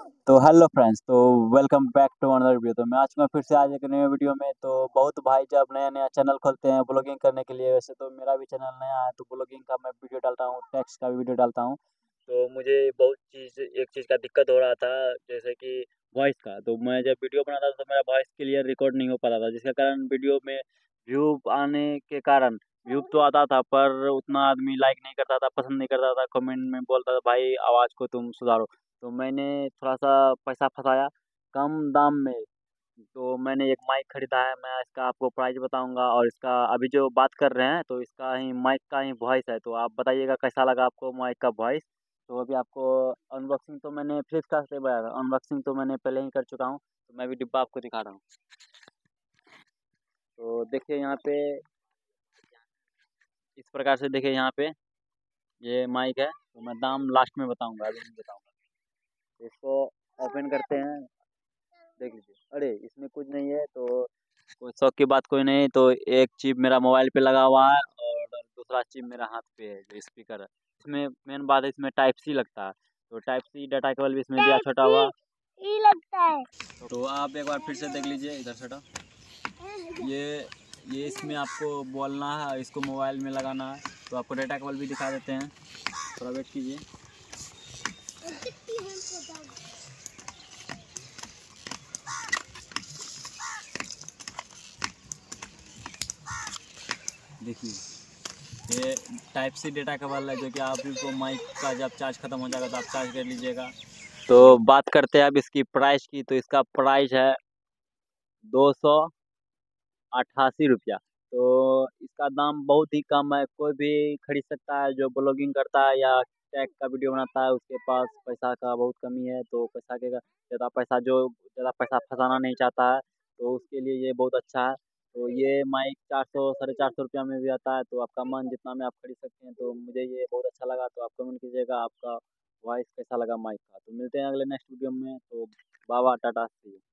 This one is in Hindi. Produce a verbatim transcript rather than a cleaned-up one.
तो हेलो फ्रेंड्स, तो welcome back to another video. तो मैं आ चुका हूँ फिर से आज एक नए वीडियो में। तो बहुत भाई जब नया नया चैनल खोलते हैं ब्लॉगिंग करने के लिए, वैसे तो मेरा भी चैनल नया है, तो ब्लॉगिंग का मैं वीडियो डालता हूँ, टेक्स्ट का भी वीडियो डालता हूँ। तो मुझे बहुत चीज़ एक चीज़ का दिक्कत हो रहा था, जैसे कि वॉइस का। तो मैं जब वीडियो बनाता था तो मेरा वॉइस क्लियर रिकॉर्ड नहीं हो पाता था, जिसके कारण वीडियो में व्यू आने के कारण व्यू तो आता था पर उतना आदमी लाइक नहीं करता था, पसंद नहीं करता था, कमेंट में बोलता था भाई आवाज़ को तुम सुधारो। तो मैंने थोड़ा-सा पैसा फँसाया कम दाम में, तो मैंने एक माइक खरीदा है। मैं इसका आपको प्राइस बताऊँगा और इसका अभी जो बात कर रहे हैं तो इसका ही माइक का ही वॉइस है। तो आप बताइएगा कैसा लगा आपको माइक का वॉइस? तो अभी आपको अनबॉक्सिंग तो मैंने फ्लिपकार्ट से मंगाया था, अनबॉक्सिंग तो मैंने पहले ही कर चुका हूँ। तो मैं अभी डिब्बा आपको दिखा रहा हूँ। तो देखिए यहाँ पे इस प्रकार से देखिए यहाँ पे ये माइक है। तो मैं दाम लास्ट में बताऊँगा, अभी नहीं बताऊँगा। तो इसको ओपन करते हैं, देख लीजिए। अरे! इसमें कुछ नहीं है, तो कोई शौक की बात कोई नहीं। तो एक चिप मेरा मोबाइल पे लगा हुआ है और दूसरा चिप मेरा हाथ पे है, जो स्पीकर है। इसमें मेन बात है, इसमें टाइप सी लगता है। तो टाइप सी डाटा केबल भी इसमें दिया छोटा हुआ। ई लगता है। तो आप एक बार फिर से देख लीजिए, इधर से हटाओ। ये ये इसमें आपको बोलना है, इसको मोबाइल में लगाना है। तो आपको डाटा केबल भी दिखा देते हैं, थोड़ा वेट कीजिए। देखिए, ये टाइप सी डेटा केबल है, जो कि आप इसको माइक का जब चार्ज ख़त्म हो जाएगा तो आप चार्ज कर लीजिएगा। तो बात करते हैं अब इसकी प्राइस की। तो इसका प्राइस है दो सौ अट्ठासी रुपया। तो इसका दाम बहुत ही कम है, कोई भी खरीद सकता है जो ब्लॉगिंग करता है या टेक का वीडियो बनाता है। उसके पास पैसा का बहुत कमी है, तो पैसा के ज़्यादा पैसा जो ज़्यादा पैसा फँसाना नहीं चाहता है, तो उसके लिए ये बहुत अच्छा है। तो ये माइक चार सौ साढ़े चार सौ रुपया में भी आता है, तो आपका मन जितना में आप खरीद सकते हैं। तो मुझे ये बहुत अच्छा लगा, तो आप कमेंट कीजिएगा आपका वॉइस कैसा लगा माइक का। तो मिलते हैं अगले नेक्स्ट वीडियो में। तो bye bye, tata see you.